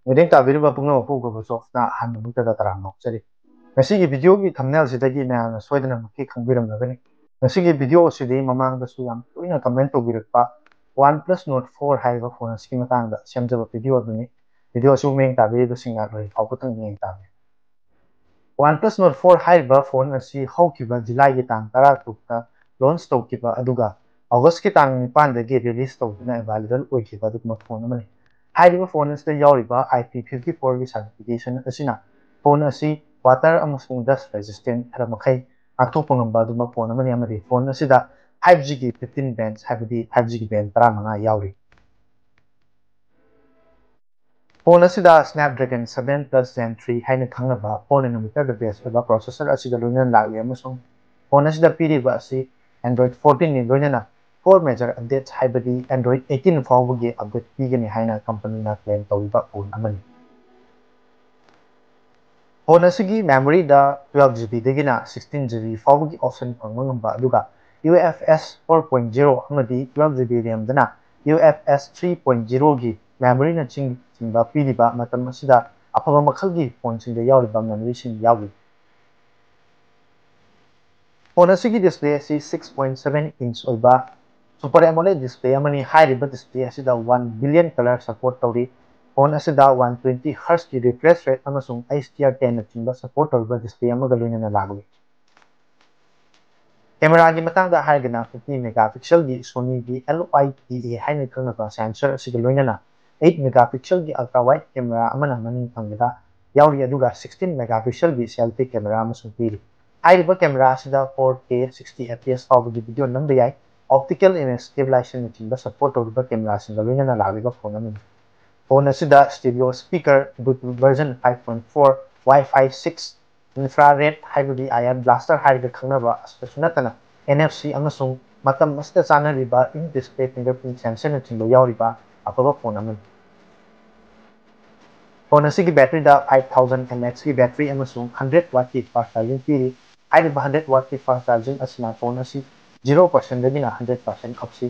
ꯃꯇꯦꯡ ꯇꯥꯕꯤꯔꯤꯕ ꯄꯨꯝꯅꯃꯛ ꯄꯨꯒ꯭ꯔꯕꯁꯨ ꯑꯍꯥꯟꯕꯃꯛꯇꯗ ꯇꯔꯥꯝꯅ ꯑꯣꯛꯆꯔꯤ ꯉꯁꯤꯒꯤ ꯚꯤꯗꯤꯑꯣꯒꯤ ꯊꯝꯅꯦꯜꯁꯤꯗꯒꯤ ꯃꯌꯥꯝꯅ ꯁꯣꯏꯗꯅꯃꯛꯀꯤ ꯈꯪꯕꯤꯔꯝꯂꯒꯅꯤ ꯉꯁꯤꯒꯤ ꯚꯤꯗꯤꯑꯣ ꯑꯁꯤꯗꯤ ꯃꯃꯥꯡꯗꯁꯨ ꯌꯥꯝ ꯇꯣꯏꯅ ꯀꯃꯦꯟ ꯇꯧꯕꯤꯔꯛꯄ OnePlus Nord 4 ꯍꯥꯏꯔꯤꯕ ꯐꯣꯟ ꯑꯁꯤꯒꯤ ꯃꯇꯥꯡꯗ ꯁꯦꯝꯖꯕ ꯚꯤꯗꯤꯑꯣ ꯑꯗꯨꯅꯤ ꯚꯤꯗꯤꯑꯣ ꯑꯁꯤ ꯃꯌꯦꯡ ꯇꯥꯕꯤꯔꯤꯕꯁꯤꯡꯅ ꯂꯣꯏ ꯐꯥꯎꯕꯇꯪ ꯃꯌꯦꯡ ꯇꯥꯕꯤꯌꯨ OnePlus Nord 4 ꯍꯥꯏꯔꯤꯕ ꯐꯣꯟ ꯑꯁꯤ ꯍꯧꯈꯤꯕ ꯖꯨꯂꯥꯏꯒꯤ ꯇꯥꯡ 16ꯇ ꯂꯣꯟꯆ ꯇꯧꯈꯤꯕ ꯑꯗꯨꯒ ꯑꯣꯒꯁꯀꯤ ꯇꯥꯡ 9ꯗꯒꯤ ꯔꯤꯂꯤꯖ ꯇꯧꯗꯨꯅ ꯑꯦꯚꯥꯏꯂꯦꯕꯜ ꯑꯣꯏꯈꯤꯕ ꯑꯗꯨꯒꯨꯝꯕ ꯐꯣꯟ ꯑꯃꯅꯤ ꯍꯥꯏꯔꯤꯕ ꯐꯣꯟ ꯑꯁꯤꯗ ꯌꯥꯎꯔꯤꯕ IP54ꯒꯤ ꯁꯥꯔꯇꯤꯐꯤꯀꯦꯁꯟ ꯑꯁꯤꯅ ꯐꯣꯟ ꯑꯁꯤ ꯋꯥꯇꯔ ꯑꯃꯁꯨꯡ ꯗꯁ ꯔꯦꯖꯤꯁꯇꯦꯟ ꯈꯔ ꯃꯈꯩ ꯉꯥꯛꯊꯣꯛꯄ ꯉꯝꯕ ꯑꯗꯨꯒꯨꯝꯕ ꯐꯣꯟ ꯑꯃꯅꯤ ꯑꯃꯗꯤ ꯐꯣꯟ ꯑꯁꯤꯗ 5Gꯒꯤ 15 ꯕꯦꯟꯁ ꯍꯥꯏꯕꯗꯤ 5Gꯒꯤ ꯕꯦꯟ 15 ꯌꯥꯎꯔꯤ ꯐꯣꯟ ꯑꯁꯤꯗ Snapdragon 7 Plus Gen 3 ꯍꯥꯏꯅ ꯈꯪꯅꯕ 4nm ꯕꯦꯁ ꯑꯣꯏꯕ ꯄ꯭ꯔꯣꯁꯦꯁꯔ ꯑꯁꯤꯒ ꯂꯣꯏꯅꯅ ꯂꯥꯛꯂꯤ ꯑꯃꯁꯨꯡ ꯐꯣꯟ ꯑꯁꯤꯗ ꯄꯤꯔꯤꯕ ꯑꯁꯤ Android 14ꯅꯤ ꯂꯣꯏꯅꯅ 4 ꯃꯦꯖꯔ ꯑꯞꯗꯦꯠꯁ ꯍꯥꯏꯕꯗꯤ Android 18 ꯐꯥꯎꯕꯒꯤ ꯑꯞꯗꯦꯠ ꯄꯤꯒꯅꯤ ꯍꯥꯏꯅ ꯀꯝꯄꯅꯤꯅ ꯀ꯭ꯂꯦꯝ ꯇꯧꯔꯤꯕ ꯐꯣꯟ ꯑꯃꯅꯤ ꯐꯣꯟ ꯑꯁꯤꯒꯤ ꯃꯦꯃꯣꯔꯤꯗ 12GB ꯗꯒꯤꯅ 16GB ꯐꯥꯎꯕꯒꯤ ꯑꯣꯞꯁꯟ ꯐꯪꯕ ꯉꯝꯕ ꯑꯗꯨꯒ UFS 4.0 ꯑꯃꯗꯤ 12GB ꯔꯦꯝꯗꯅ UFS 3.0ꯒꯤ ꯃꯦꯃꯣꯔꯤꯅꯆꯤꯡꯕ ꯄꯤꯔꯤꯕ ꯃꯇꯝ ꯑꯁꯤꯗ ꯑꯐꯕ ꯃꯈꯜꯒꯤ ꯐꯣꯟꯁꯤꯡꯗ ꯌꯥꯎꯔꯤꯕ ꯃꯦꯃꯣꯔꯤꯁꯤꯡ ꯌꯥꯎꯔꯤ ꯐꯣꯟ ꯑꯁꯤꯒꯤ ꯗꯤꯁꯄ꯭ꯂꯦ ꯑꯁꯤ 6.7 ꯏꯟꯆ ꯑꯣꯏꯕ ꯁꯨꯄꯔ AMOLED ꯗꯤꯁꯄ꯭ꯂꯦ ꯑꯃꯅꯤ ꯍꯥꯏꯔꯤꯕ ꯗꯤꯁꯄ꯭ꯂꯦ ꯑꯁꯤꯗ 1 ꯕꯤꯂꯤꯌꯟ ꯀꯂꯔ ꯁꯄꯣꯔꯠ ꯇꯧꯔꯤ ꯐꯣꯟ ꯑꯁꯤꯗ 120 Hzꯒꯤ ꯔꯤꯐ꯭ꯔꯦꯁ ꯔꯦꯠ ꯑꯃꯁꯨꯡ HDR10ꯅꯆꯤꯡꯕ ꯁꯄꯣꯔꯠ ꯇꯧꯔꯤꯕ ꯗꯤꯁꯄ꯭ꯂꯦ ꯑꯃꯒ ꯂꯣꯏꯅꯅ ꯂꯥꯛꯂꯤ ꯀꯦꯃꯦꯔꯥꯒꯤ ꯃꯇꯥꯡꯗ ꯍꯥꯏꯔꯒꯅ 50 ꯃꯦꯒꯥꯄꯤꯛꯁꯦꯜꯒꯤ ꯁꯣꯅꯤꯒꯤ LYTA ꯍꯥꯏꯅ ꯈꯪꯅꯕ ꯁꯦꯟꯁꯔ ꯑꯁꯤꯒ ꯂꯣꯏꯅꯅ 8 ꯃꯦꯒꯥꯄꯤꯛꯁꯦꯜꯒꯤ ꯑꯜꯇ꯭ꯔꯥ ꯋꯥꯏꯗ ꯀꯦꯃꯦꯔꯥ ꯑꯃꯅ ꯃꯅꯤꯡ ꯊꯪꯕꯗ ꯌꯥꯎꯔꯤ ꯑꯗꯨꯒ 16 ꯃꯦꯒꯥꯄꯤꯛꯁꯦꯜꯒꯤ ꯁꯦꯜꯐꯤ ꯀꯦꯃꯦꯔꯥ ꯑꯃꯁꯨ ꯄꯤꯔꯤ ꯍꯥꯏꯔꯤꯕ ꯀꯦꯃꯦꯔꯥ ꯑꯁꯤꯗ 4K 60 FPS ꯐꯥꯎꯕꯒꯤ ꯚꯤꯗꯤꯑꯣ ꯅꯝꯕ ꯌꯥꯏ ꯑꯣꯞꯇꯤꯀꯦꯜ ꯏꯃꯦꯖ ꯁ꯭ꯇꯦꯕꯤꯂꯥꯏꯖꯦꯁꯟꯅꯆꯤꯡꯕ ꯁꯄꯣꯔꯠ ꯇꯧꯔꯤꯕ ꯀꯦꯃꯦꯔꯥꯁꯤꯡꯒ ꯂꯣꯏꯅꯅ ꯂꯥꯛꯂꯤꯕ ꯐꯣꯟ ꯑꯃꯅꯤ ꯐꯣꯟ ꯑꯁꯤꯗ stereo speaker Bluetooth version 5.4 Wi-Fi 6 infrared ꯍꯥꯏꯕꯗꯤ ꯑꯥꯏꯑꯥꯔ ꯕ꯭ꯂꯥꯁꯇꯔ ꯍꯥꯏꯔꯒ ꯈꯪꯅꯕ ꯑꯁꯤꯗꯁꯨ ꯅꯠꯇꯅ NFC ꯑꯃꯁꯨꯡ ꯃꯇꯝ ꯑꯁꯤꯗ ꯆꯥꯅꯔꯤꯕ ꯏꯟ ꯗꯤꯁꯄ꯭ꯂꯦ ꯐꯤꯡꯒꯔꯄ꯭ꯔꯤꯟꯠ ꯁꯦꯟꯁꯔꯅꯆꯤꯡꯕ ꯌꯥꯎꯔꯤꯕ ꯑꯐꯕ ꯐꯣꯟ ꯑꯃꯅꯤ ꯐꯣꯟ ꯑꯁꯤꯒꯤ ꯕꯦꯇ꯭ꯔꯤꯗ 5000 mAhꯀꯤ ꯕꯦꯇ꯭ꯔꯤ ꯑꯃꯁꯨꯡ 100 ꯋꯥꯠꯀꯤ ꯐꯥꯁꯠ ꯆꯥꯔꯖꯤꯡ ꯄꯤꯔꯤ ꯍꯥꯏꯔꯤꯕ 100 ꯋꯥꯠꯀꯤ ꯐꯥꯁꯠ ꯆꯥꯔꯖꯤꯡ ꯑꯁꯤꯅ ꯐꯣꯟ ꯑꯁꯤ 0%ꯗꯒꯤꯅ 100% ꯑꯞꯁꯤ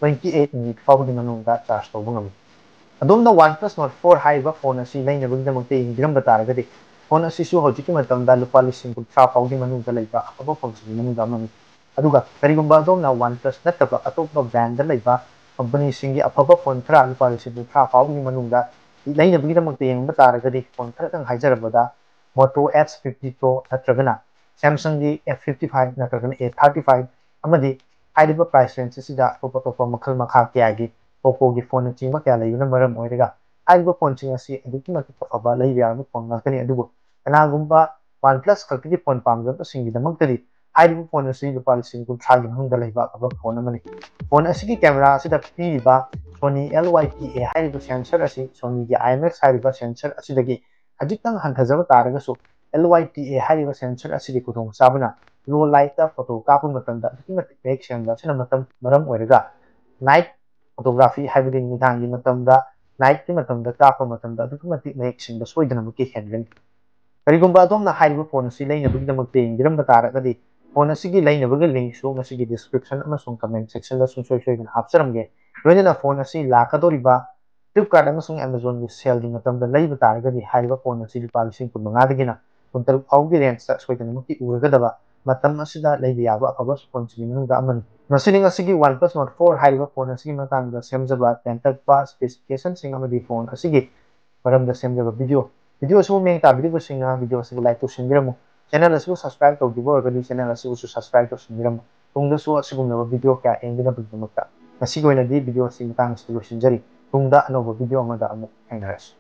28 ꯃꯤꯅꯤꯠ ꯐꯥꯎꯕꯒꯤ ꯃꯅꯨꯡꯗ ꯆꯥꯔꯖ ꯇꯧꯕ ꯉꯝꯃꯤ ꯑꯗꯣꯝꯅ OnePlus Nord 4 ꯍꯥꯏꯔꯤꯕ ꯐꯣꯟ ꯑꯁꯤ ꯂꯩꯅꯕꯒꯤꯗꯃꯛꯇ ꯌꯦꯡꯕꯤꯔꯝꯕ ꯇꯥꯔꯒꯗꯤ ꯐꯣꯟ ꯑꯁꯤꯁꯨ ꯍꯧꯖꯤꯛꯀꯤ ꯃꯇꯝꯗ ꯂꯨꯄꯥ 30,000 ꯐꯥꯎꯕꯒꯤ ꯃꯅꯨꯡꯗ ꯂꯩꯕ ꯑꯐꯕ ꯐꯣꯟꯁꯤꯡꯒꯤ ꯃꯅꯨꯡꯗ ꯑꯃꯅꯤ ꯑꯗꯨꯒ ꯀꯔꯤꯒꯨꯝꯕ ꯑꯗꯣꯝꯅ OnePlus ꯅꯠꯇꯕ ꯑꯇꯣꯞꯄ ꯕ꯭ꯔꯥꯟꯗ ꯂꯩꯕ ꯀꯝꯄꯅꯤꯁꯤꯡꯒꯤ ꯑꯐꯕ ꯐꯣꯟ ꯈꯔ ꯂꯨꯄꯥ 30,000 ꯐꯥꯎꯕꯒꯤ ꯃꯅꯨꯡꯗ ꯂꯩꯅꯕꯒꯤꯗꯃꯛꯇ ꯌꯦꯡꯕ ꯇꯥꯔꯒꯗꯤ ꯐꯣꯟ ꯈꯔꯇꯪ ꯍꯥꯏꯖꯔꯕꯗ Moto X50 Pro ꯅꯠꯇ꯭ꯔꯒꯅ Samsungꯒꯤ F55 ꯅꯠꯇ꯭ꯔꯒꯅ A35 ꯑꯃꯗꯤ ꯍꯥꯏꯔꯤꯕ ꯄ꯭ꯔꯥꯏꯁ ꯔꯦꯟꯖ ꯑꯁꯤꯗ ꯑꯇꯣꯞꯄ ꯃꯈꯜ ꯃꯈꯥ ꯀꯌꯥꯒꯤ ꯄꯣꯀꯣꯒꯤ ꯐꯣꯟꯅꯆꯤꯡꯕ ꯀꯌꯥ ꯂꯩꯕꯅ ꯃꯔꯝ ꯑꯣꯏꯔꯒ ꯍꯥꯏꯔꯤꯕ ꯐꯣꯟꯁꯤꯡ ꯑꯁꯤ ꯑꯗꯨꯛꯀꯤ ꯃꯇꯤꯛ ꯑꯐꯕ ꯂꯩꯕ ꯌꯥꯕ ꯐꯣꯟ ꯉꯥꯛꯇꯅꯤ ꯑꯗꯨꯕꯨ ꯀꯅꯥꯒꯨꯝꯕ OnePlus ꯈꯛꯇꯒꯤ ꯐꯣꯟ ꯄꯥꯝꯖꯕꯁꯤꯡꯒꯤꯗꯃꯛꯇꯗꯤ ꯍꯥꯏꯔꯤꯕ ꯐꯣꯟ ꯑꯁꯤ ꯂꯨꯄꯥ 30,000 ꯃꯅꯨꯡꯗ ꯂꯩꯕ ꯑꯐꯕ ꯐꯣꯟ ꯑꯃꯅꯤ ꯐꯣꯟ ꯑꯁꯤꯒꯤ ꯀꯦꯃꯦꯔꯥ ꯑꯁꯤꯗ ꯄꯤꯔꯤꯕ Sony LYTA ꯍꯥꯏꯔꯤꯕ ꯁꯦꯟꯁꯔ ꯑꯁꯤ Sonyꯒꯤ IMX ꯍꯥꯏꯔꯤꯕ ꯁꯦꯟꯁꯔ ꯑꯁꯤꯗꯒꯤ ꯈꯖꯤꯛꯇꯪ ꯍꯟꯊꯖꯕ ꯇꯥꯔꯒꯁꯨ LYTA ꯍꯥꯏꯔꯤꯕ ꯁꯦꯟꯁꯔ ꯑꯁꯤꯒꯤ ꯈꯨꯗꯣꯡꯆꯥꯕꯅ ꯂꯣ ꯂꯥꯏꯠꯇ ꯐꯣꯇꯣ ꯀꯥꯞꯄ ꯃꯇꯝꯗ ꯑꯗꯨꯛꯀꯤ ꯃꯇꯤꯛ ꯃꯌꯦꯛ ꯁꯦꯡꯕ ꯑꯁꯤꯅ ꯃꯔꯝ ꯑꯣꯏꯔꯒ ꯅꯥꯏꯠ ꯐꯣꯇꯣꯒ꯭ꯔꯥꯐꯤ ꯍꯥꯏꯕꯗꯤ ꯅꯨꯃꯤꯗꯥꯡꯒꯤ ꯃꯇꯝꯗ ꯅꯥꯏꯠꯀꯤ ꯃꯇꯝꯗ ꯀꯥꯞꯄ ꯃꯇꯝꯗ ꯑꯗꯨꯛꯀꯤ ꯃꯇꯤꯛ ꯃꯌꯦꯛ ꯁꯦꯡꯕ ꯁꯣꯏꯗꯅꯃꯛꯀꯤ ꯍꯦꯟꯒꯅꯤ ꯀꯔꯤꯒꯨꯝꯕ ꯑꯗꯣꯝꯅ ꯍꯥꯏꯔꯤꯕ ꯐꯣꯟ ꯑꯁꯤ ꯂꯩꯅꯕꯒꯤꯗꯃꯛꯇ ꯌꯦꯡꯕꯤꯔꯝꯕ ꯇꯥꯔꯒꯗꯤ ꯐꯣꯟ ꯑꯁꯤꯒꯤ ꯂꯩꯅꯕꯒꯤ ꯂꯤꯡꯛꯁꯨ ꯃꯁꯤꯒꯤ ꯗꯤꯁꯀ꯭ꯔꯤꯞꯁꯟ ꯑꯃꯁꯨꯡ ꯀꯃꯦꯟꯠ ꯁꯦꯛꯁꯟꯗ ꯁꯨꯡꯁꯣꯏ ꯁꯣꯏꯗꯅ ꯍꯥꯞꯆꯔꯝꯒꯦ ꯂꯣꯏꯅꯅ ꯐꯣꯟ ꯑꯁꯤ ꯂꯥꯛꯀꯗꯧꯔꯤꯕ ꯐ꯭ꯂꯤꯞꯀꯥꯔꯠ ꯑꯃꯁꯨꯡ ꯑꯦꯃꯥꯖꯣꯟꯒꯤ ꯁꯦꯜꯒꯤ ꯃꯇꯝꯗ ꯂꯩꯕ ꯇꯥꯔꯒꯗꯤ ꯍꯥꯏꯔꯤꯕ ꯐꯣꯟ ꯑꯁꯤ ꯂꯨꯄꯥ 15,000ꯗꯒꯤꯅ 16,000 ꯐꯥꯎꯕꯒꯤ ꯔꯦꯟꯖꯇ ꯁꯣꯏꯗꯅꯃꯛꯀꯤ ꯎꯔꯒꯗꯕ ꯃꯇꯝ ꯑꯁꯤꯗ ꯂꯩꯕ ꯌꯥꯕ ꯑꯐꯕ ꯐꯣꯟꯁꯤꯡꯒꯤ ꯃꯅꯨꯡꯗ ꯑꯃꯅꯤ ꯃꯁꯤꯅꯤ ꯉꯁꯤꯒꯤ OnePlus Nord 4 ꯍꯥꯏꯔꯤꯕ ꯐꯣꯟ ꯑꯁꯤꯒꯤ ꯃꯇꯥꯡꯗ ꯁꯦꯝꯖꯕ ꯇꯦꯟꯇꯛꯄ ꯁ꯭ꯄꯦꯁꯤꯐꯤꯀꯦꯁꯟꯁꯤꯡ ꯑꯃꯗꯤ ꯐꯣꯟ ꯑꯁꯤꯒꯤ ꯃꯔꯝꯗ ꯁꯦꯝꯖꯕ ꯚꯤꯗꯤꯑꯣ ꯑꯁꯤꯕꯨ ꯃꯌꯦꯡ ꯇꯥꯕꯤꯔꯤꯕꯁꯤꯡꯅ ꯚꯤꯗꯤꯑꯣ ꯑꯁꯤꯕꯨ ꯂꯥꯏꯛ ꯇꯧꯁꯤꯟꯕꯤꯔꯝꯃꯨ ꯆꯦꯅꯦꯜ ꯑꯁꯤꯕꯨ ꯁꯕꯁꯀ꯭राꯏꯕ ꯇꯧꯗ꯭ꯔꯤꯕ ꯑꯣꯏꯔꯒꯗꯤ ꯆꯦꯅꯦꯜ ꯑꯁꯤꯕꯨꯁꯨ ꯁꯕꯁꯀ꯭राꯏꯕ ꯇꯧꯁꯤꯟꯕꯤꯔꯝꯃꯨ ꯇꯨꯡꯗꯁꯨ ꯑꯁꯤꯒꯨꯝꯂꯕ ꯚꯤꯗꯤꯑꯣ ꯀꯌꯥ ꯌꯦꯡꯕꯤꯅꯕꯒꯤꯗꯃꯛꯇ ꯉꯁꯤꯒꯤ ꯑꯣꯏꯅꯗꯤ ꯚꯤꯗꯤꯑꯣ ꯑꯁꯤ ꯃꯇꯥꯡ ꯑꯁꯤꯗ ꯂꯣꯏꯁꯤꯟꯖꯔꯤ ꯇꯨꯡꯗ ꯑꯅꯧꯕ ꯚꯤꯗꯤꯑꯣ ꯑꯃꯗ ꯑꯃꯨꯛ ꯊꯦꯡꯅꯔꯁꯤ